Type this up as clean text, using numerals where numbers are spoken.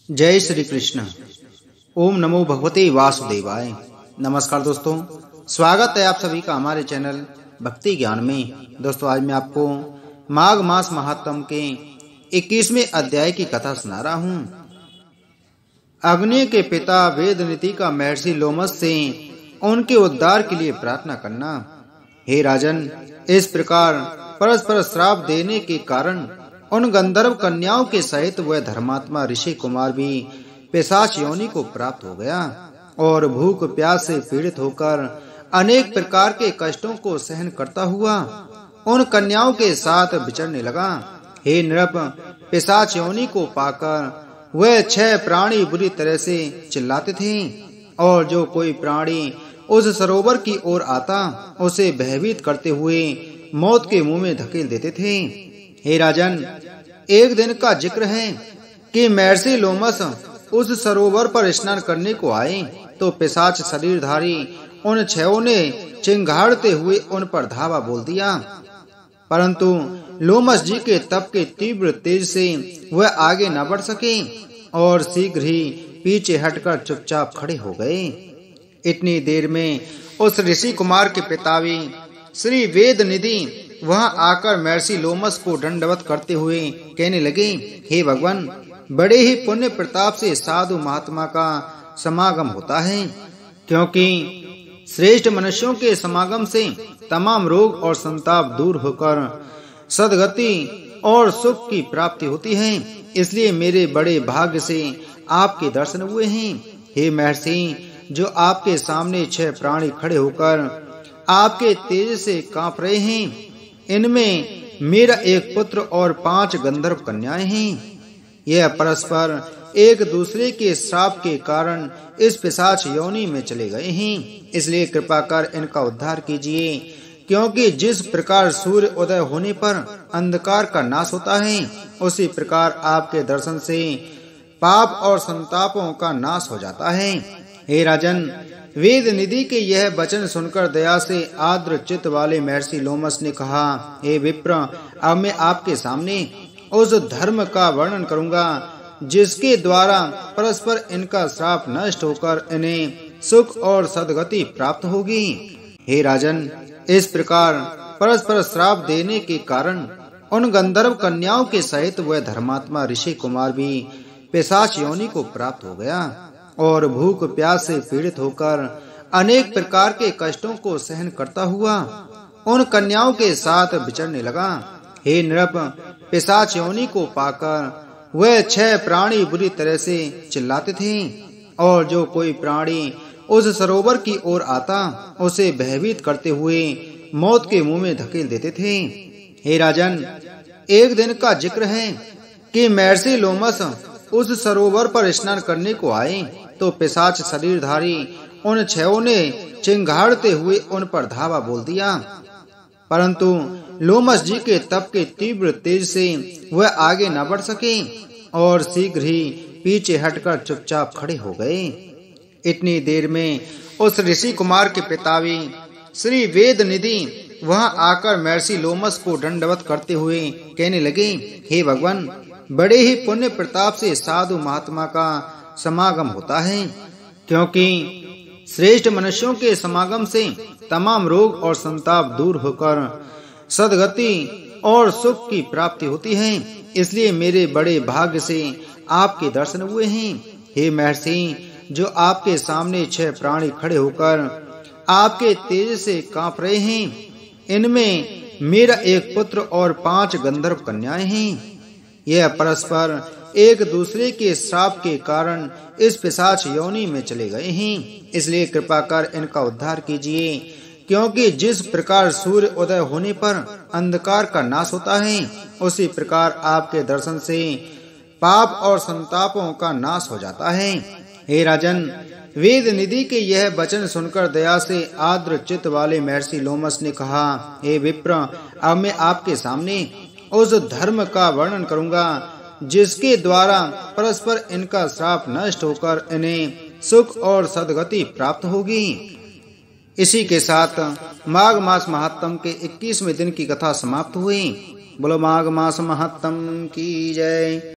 जय श्री कृष्ण। ओम नमो भगवते वासुदेवाय। नमस्कार दोस्तों, स्वागत है आप सभी का हमारे चैनल भक्ति ज्ञान में। दोस्तों, आज मैं आपको माघ मास महात्म के 21वें अध्याय की कथा सुना रहा हूँ। अग्नि के पिता वेदनीति का महर्षि लोमस से उनके उद्धार के लिए प्रार्थना करना। हे राजन, इस प्रकार परस्पर श्राप देने के कारण उन गंधर्व कन्याओं के सहित वह धर्मात्मा ऋषि कुमार भी पिशाच योनि को प्राप्त हो गया और भूख प्यास से पीड़ित होकर अनेक प्रकार के कष्टों को सहन करता हुआ उन कन्याओं के साथ विचरने लगा। हे नृप, पिशाच योनि को पाकर वह 6 प्राणी बुरी तरह से चिल्लाते थे और जो कोई प्राणी उस सरोवर की ओर आता उसे भयभीत करते हुए मौत के मुंह में धकेल देते थे। हे राजन, एक दिन का जिक्र है कि महर्षि लोमस उस सरोवर पर स्नान करने को आए तो पिशाच शरीरधारी उन 6 ने चिंगाड़ते हुए उन पर धावा बोल दिया, परंतु लोमस जी के तप के तीव्र तेज से वह आगे न बढ़ सके और शीघ्र ही पीछे हटकर चुपचाप खड़े हो गए। इतनी देर में उस ऋषि कुमार के पितावी श्री वेदनिधि वहां आकर महर्षि लोमस को दंडवत करते हुए कहने लगे, हे भगवान, बड़े ही पुण्य प्रताप से साधु महात्मा का समागम होता है, क्योंकि श्रेष्ठ मनुष्यों के समागम से तमाम रोग और संताप दूर होकर सद्गति और सुख की प्राप्ति होती है। इसलिए मेरे बड़े भाग्य से आपके दर्शन हुए हैं। हे महर्षि, जो आपके सामने 6 प्राणी खड़े होकर आपके तेज से कांप रहे हैं, इनमें मेरा एक पुत्र और 5 गंधर्व कन्याएं हैं। यह परस्पर एक दूसरे के श्राप के कारण इस पिशाच योनि में चले गए हैं। इसलिए कृपा कर इनका उद्धार कीजिए, क्योंकि जिस प्रकार सूर्य उदय होने पर अंधकार का नाश होता है, उसी प्रकार आपके दर्शन से पाप और संतापों का नाश हो जाता है। हे राजन, वेद निधि के यह वचन सुनकर दया से आर्द्र चित्त वाले महर्षि लोमस ने कहा, हे विप्र, अब मैं आपके सामने उस धर्म का वर्णन करूंगा जिसके द्वारा परस्पर इनका श्राप नष्ट होकर इन्हें सुख और सद्गति प्राप्त होगी। हे राजन, इस प्रकार परस्पर श्राप देने के कारण उन गंधर्व कन्याओं के सहित वह धर्मात्मा ऋषि कुमार भी पिशाच योनि को प्राप्त हो गया और भूख प्यास से पीड़ित होकर अनेक प्रकार के कष्टों को सहन करता हुआ उन कन्याओं के साथ विचरने लगा। हे नृप, पिशाच योनि को पाकर वह 6 प्राणी बुरी तरह से चिल्लाते थे और जो कोई प्राणी उस सरोवर की ओर आता उसे भयभीत करते हुए मौत के मुंह में धकेल देते थे। हे राजन, एक दिन का जिक्र है कि महर्षि लोमस उस सरोवर पर स्नान करने को आए तो पिशाच शरीरधारी उन 6 ने चिंगाड़ते हुए उन पर धावा बोल दिया, परंतु लोमस जी के तप के तीव्र तेज से वह आगे न बढ़ सके और शीघ्र ही पीछे हटकर चुपचाप खड़े हो गए। इतनी देर में उस ऋषि कुमार के पितावी श्री वेदनिधि वहां आकर महर्षि लोमस को दंडवत करते हुए कहने लगे, हे भगवान, बड़े ही पुण्य प्रताप से साधु महात्मा का समागम होता है, क्योंकि श्रेष्ठ मनुष्यों के समागम से तमाम रोग और संताप दूर होकर सद्गति और सुख की प्राप्ति होती है। इसलिए मेरे बड़े भाग्य से आपके दर्शन हुए हैं। हे महर्षि, जो आपके सामने 6 प्राणी खड़े होकर आपके तेज से कांप रहे हैं, इनमें मेरा एक पुत्र और 5 गंधर्व कन्याएं हैं। यह परस्पर एक दूसरे के श्राप के कारण इस पिशाच योनि में चले गए हैं। इसलिए कृपा कर इनका उद्धार कीजिए, क्योंकि जिस प्रकार सूर्य उदय होने पर अंधकार का नाश होता है, उसी प्रकार आपके दर्शन से पाप और संतापों का नाश हो जाता है। हे राजन, वेद निधि के यह वचन सुनकर दया से आर्द्र चित्त वाले महर्षि लोमस ने कहा, हे विप्र, अब मैं आपके सामने उस धर्म का वर्णन करूंगा जिसके द्वारा परस्पर इनका श्राप नष्ट होकर इन्हें सुख और सद्गति प्राप्त होगी। इसी के साथ माघ मास महात्म के 21वें दिन की कथा समाप्त हुई। बोलो माघ मास महात्म की जय।